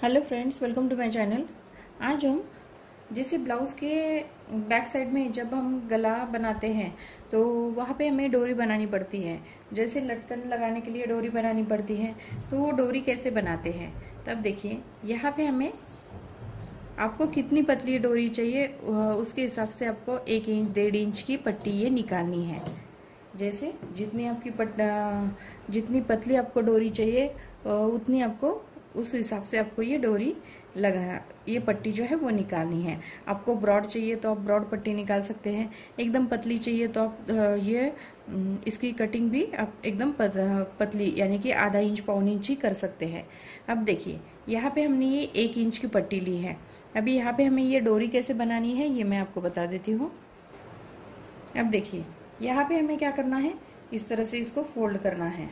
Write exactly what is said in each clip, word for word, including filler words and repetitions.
Hello friends, welcome to my channel. आज हम जैसे ब्लाउज़ के बैक साइड में जब हम गला बनाते हैं तो वहाँ पे हमें डोरी बनानी पड़ती है। जैसे लटकन लगाने के लिए डोरी बनानी पड़ती है, तो वो डोरी कैसे बनाते हैं तब देखिए। यहाँ पे हमें आपको कितनी पतली डोरी चाहिए उसके हिसाब से आपको एक इंच डेढ़ इंच की पट्टी ये निकालनी है। जैसे जितनी आपकी पट जितनी पतली आपको डोरी चाहिए उतनी आपको उस हिसाब से आपको ये डोरी लगा ये पट्टी जो है वो निकालनी है। आपको ब्रॉड चाहिए तो आप ब्रॉड पट्टी निकाल सकते हैं, एकदम पतली चाहिए तो आप ये इसकी कटिंग भी आप एकदम पतली यानी कि आधा इंच पौन इंच ही कर सकते हैं। अब देखिए यहाँ पे हमने ये एक इंच की पट्टी ली है। अभी यहाँ पे हमें ये डोरी कैसे बनानी है ये मैं आपको बता देती हूँ। अब देखिए यहाँ पे हमें क्या करना है, इस तरह से इसको फोल्ड करना है।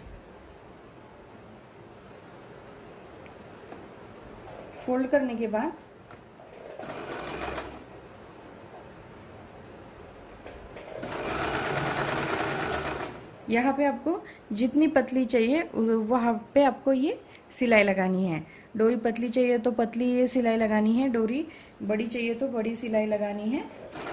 फोल्ड करने के बाद यहाँ पे आपको जितनी पतली चाहिए वहाँ पे आपको ये सिलाई लगानी है। डोरी पतली चाहिए तो पतली ये सिलाई लगानी है, डोरी बड़ी चाहिए तो बड़ी सिलाई लगानी है।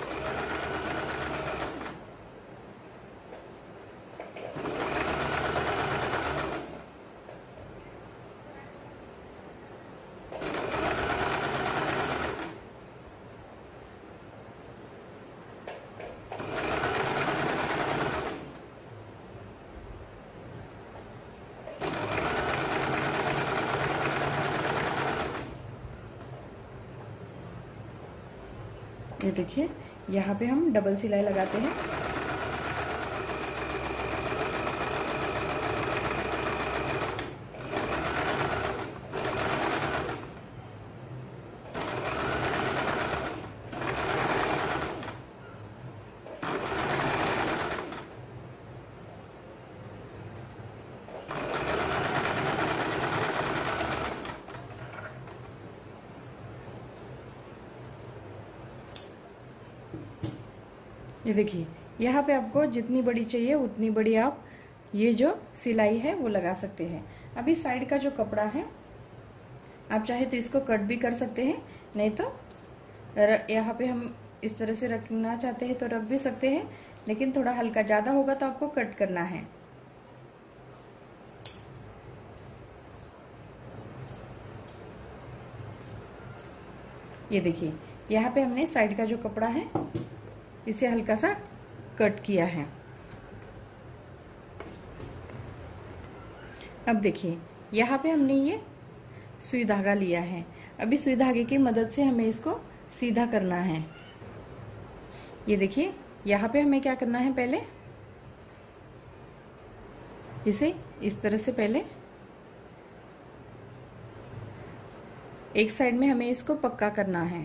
ये देखिए यहाँ पे हम डबल सिलाई लगाते हैं। ये देखिए यहाँ पे आपको जितनी बड़ी चाहिए उतनी बड़ी आप ये जो सिलाई है वो लगा सकते हैं। अभी साइड का जो कपड़ा है आप चाहे तो इसको कट भी कर सकते हैं, नहीं तो यहाँ पे हम इस तरह से रखना चाहते हैं तो रख भी सकते हैं, लेकिन थोड़ा हल्का ज़्यादा होगा तो आपको कट करना है। ये देखिए यहाँ पे हमने साइड का जो कपड़ा है इसे हल्का सा कट किया है। अब देखिए यहाँ पे हमने ये सुई धागा लिया है। अभी सुई धागे की मदद से हमें इसको सीधा करना है। ये देखिए यहाँ पे हमें क्या करना है, पहले इसे इस तरह से पहले एक साइड में हमें इसको पक्का करना है।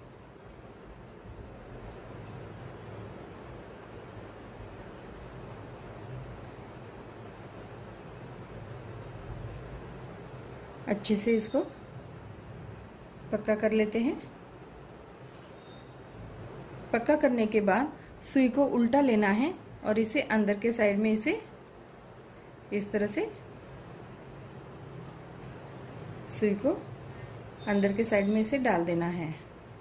अच्छे से इसको पक्का कर लेते हैं। पक्का करने के बाद सुई को उल्टा लेना है और इसे अंदर के साइड में इसे इस तरह से सुई को अंदर के साइड में इसे डाल देना है।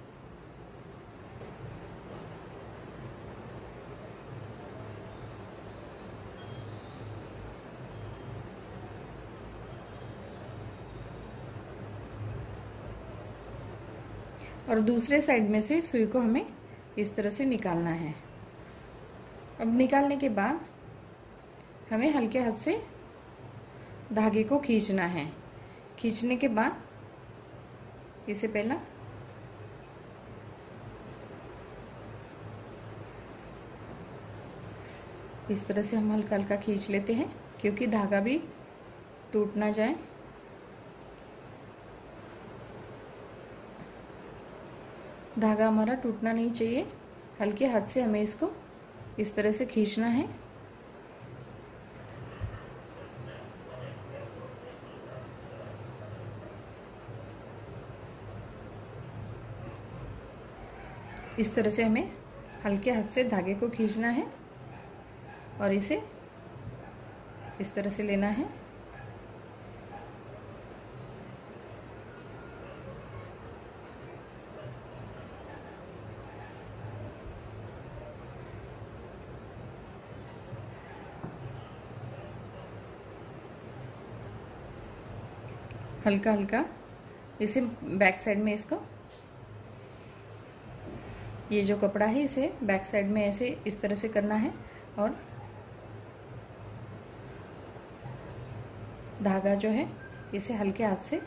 और दूसरे साइड में से सुई को हमें इस तरह से निकालना है। अब निकालने के बाद हमें हल्के हाथ से धागे को खींचना है। खींचने के बाद इसे पहला इस तरह से हम हल्का हल्का खींच लेते हैं, क्योंकि धागा भी टूट ना जाए। धागा हमारा टूटना नहीं चाहिए। हल्के हाथ से हमें इसको इस तरह से खींचना है। इस तरह से हमें हल्के हाथ से धागे को खींचना है और इसे इस तरह से लेना है। हल्का हल्का इसे बैक साइड में इसको, ये जो कपड़ा है इसे बैक साइड में ऐसे इस तरह से करना है और धागा जो है इसे हल्के हाथ से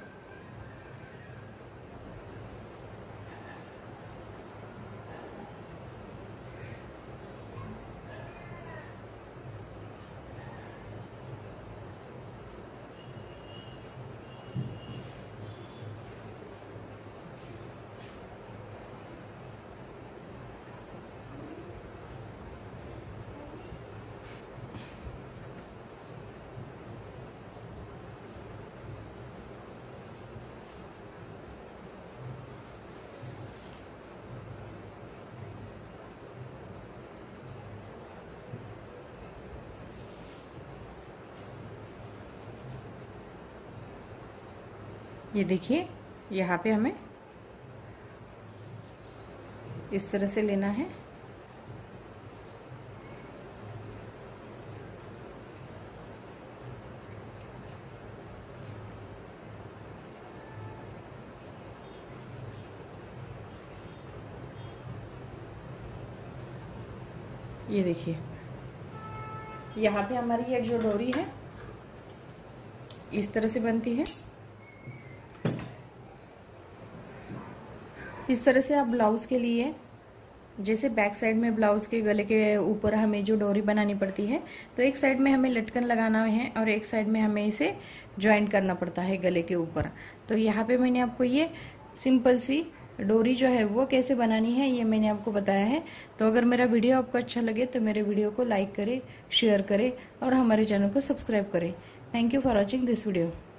ये देखिए यहाँ पे हमें इस तरह से लेना है। ये देखिए यहाँ पे हमारी ये जो डोरी है इस तरह से बनती है। इस तरह से आप ब्लाउज के लिए, जैसे बैक साइड में ब्लाउज के गले के ऊपर हमें जो डोरी बनानी पड़ती है, तो एक साइड में हमें लटकन लगाना है और एक साइड में हमें इसे ज्वाइंट करना पड़ता है गले के ऊपर। तो यहाँ पे मैंने आपको ये सिंपल सी डोरी जो है वो कैसे बनानी है ये मैंने आपको बताया है। तो अगर मेरा वीडियो आपको अच्छा लगे तो मेरे वीडियो को लाइक करें, शेयर करें और हमारे चैनल को सब्सक्राइब करें। Thank you for watching this video.